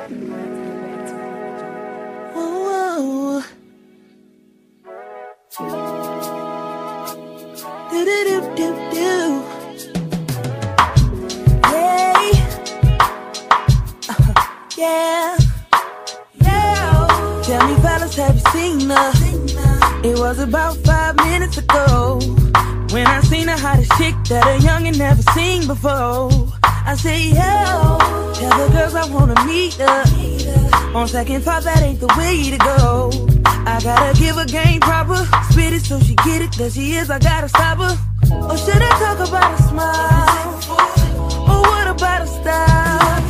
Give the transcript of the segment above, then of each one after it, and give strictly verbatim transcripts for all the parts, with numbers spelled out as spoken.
Ooh. Do do do do do. Hey. Uh-huh. Yeah. Yeah. Tell me, fellas, have you seen her? It was about five minutes ago when I seen the hottest chick that a youngin' never seen before. I say, yo, tell the girls I wanna meet her. On second thought, that ain't the way to go. I gotta give her game proper, spit it so she get it. There she is, I gotta stop her. Or should I talk about a smile? Or what about a style?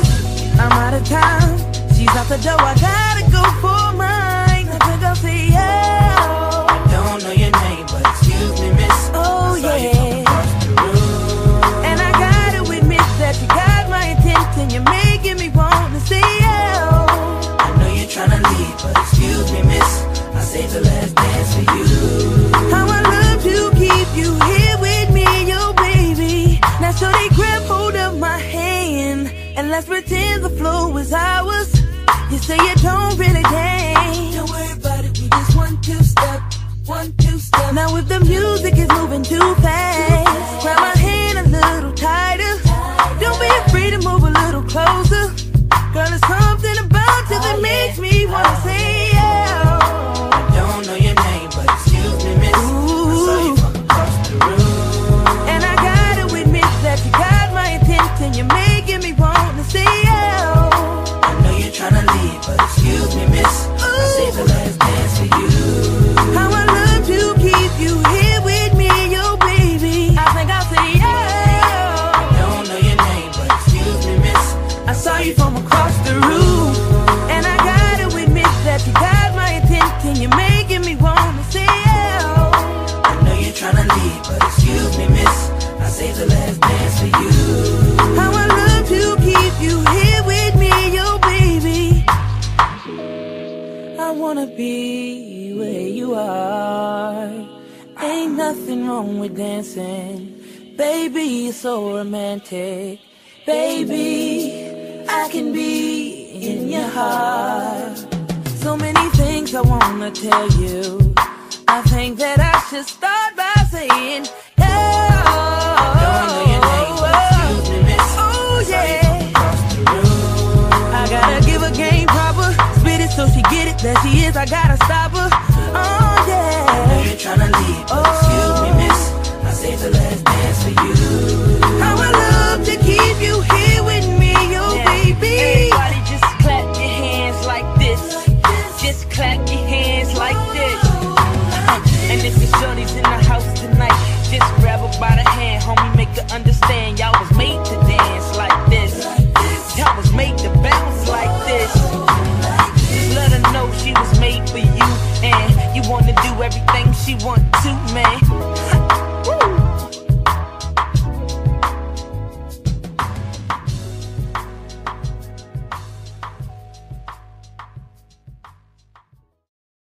I'm out of time, she's out the door, I gotta go for mine. I think I'll say, yeah. I don't know your name, but excuse me, miss. Oh, I saw you yeah. from across the room. And I gotta admit that you got my attention. You're making me wanna say, yeah. I know you're tryna leave, but excuse me, miss. I saved the last dance for you. How I love to keep you here with me, yo baby. Now so they grab hold of my hand and let's pretend the flow is ours. You say you don't really dance. Don't worry about it, we just one, two step, one, two step. Now if the music is moving too fast, grab my hand a little tighter. Don't be afraid to move a little closer. Girl, there's something about you that makes me wanna say, yeah. I don't know your name, but excuse me, miss. I saw you from across the room. And I gotta admit that you got my attention. You're making me wanna say, yeah. I know you're tryna leave, but excuse me, miss. I saved the last dance for you. How I love to keep you here with me, yo baby. I think I'll say, yeah. I don't know your name, but excuse me, miss. I saw you from across the room. And I gotta admit that you got my attention. You're making me wanna say, yeah. I know you're tryna leave, but excuse me, miss. I saved the last dance for you. How I love to keep you here with me, yo baby. I wanna be where you are. Ain't nothing wrong with dancing. Baby, you're so romantic. Baby, I can be in your heart. So many things I wanna tell you. I think that I should start by saying, yeah. Don't know your name, but excuse me, miss. Oh, I saw you yeah. from across the room. I gotta give her game proper, spit it so she get it. There she is, I gotta stop her. Oh I know yeah. you're tryna leave, but excuse me, miss. I saved the last dance for you. How